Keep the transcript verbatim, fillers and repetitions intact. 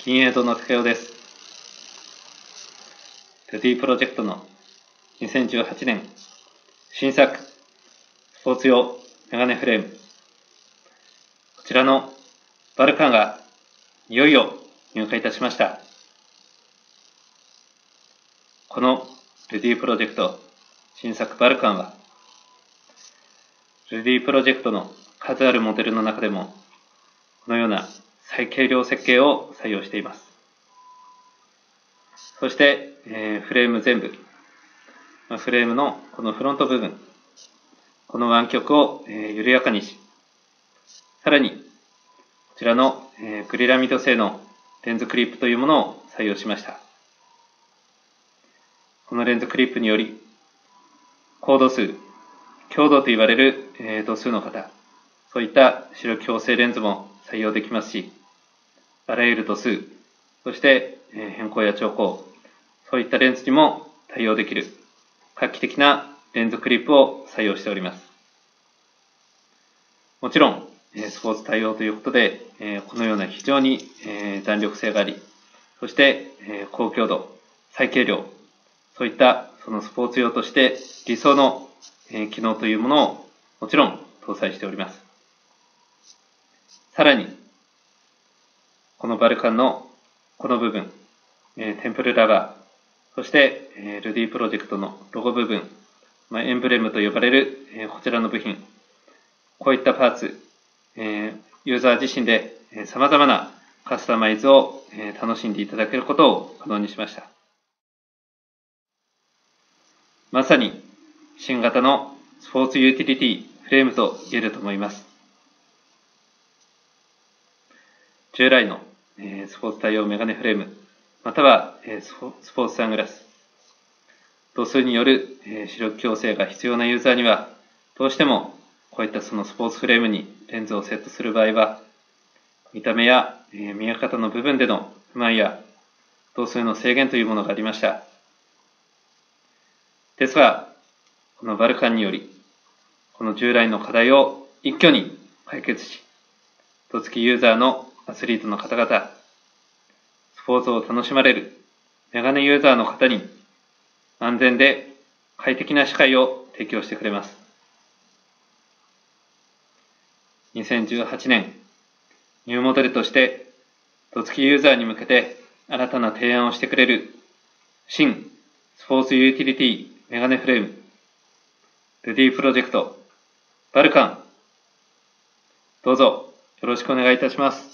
金融堂の高代です。ルディプロジェクトのにせんじゅうはちねん新作スポーツ用メガネフレーム、こちらのバルカンがいよいよ入荷いたしました。このルディプロジェクト新作バルカンは、ルディプロジェクトの数あるモデルの中でも、このような最軽量設計を採用しています。そして、えー、フレーム全部、フレームのこのフロント部分、この湾曲を、えー、緩やかにし、さらに、こちらの、えー、グリラミド製のレンズクリップというものを採用しました。このレンズクリップにより、高度数、強度と言われる、えー、度数の方、そういった視力矯正レンズも採用できますし、あらゆる度数、そして、えー、変光や調光、そういったレンズにも対応できる画期的なレンズクリップを採用しております。もちろん、スポーツ対応ということで、このような非常に弾力性があり、そして高強度、最軽量、そういったそのスポーツ用として理想の機能というものをもちろん搭載しております。さらに、このバルカンのこの部分、テンプルラバー、そして、ルディプロジェクトのロゴ部分、エンブレムと呼ばれるこちらの部品、こういったパーツ、ユーザー自身で様々なカスタマイズを楽しんでいただけることを可能にしました。まさに新型のスポーツユーティリティフレームと言えると思います。従来のスポーツ対応メガネフレーム、またはスポーツサングラス、度数による視力矯正が必要なユーザーには、どうしてもこういったそのスポーツフレームにレンズをセットする場合は、見た目や見え方の部分での不満や度数の制限というものがありました。ですが、このバルカンにより、この従来の課題を一挙に解決し、度付きユーザーのアスリートの方々、スポーツを楽しまれるメガネユーザーの方に安全で快適な視界を提供してくれます。にせんじゅうはちねん、ニューモデルとして度付きユーザーに向けて新たな提案をしてくれる新スポーツユーティリティメガネフレーム、ルディプロジェクト、バルカン、どうぞよろしくお願いいたします。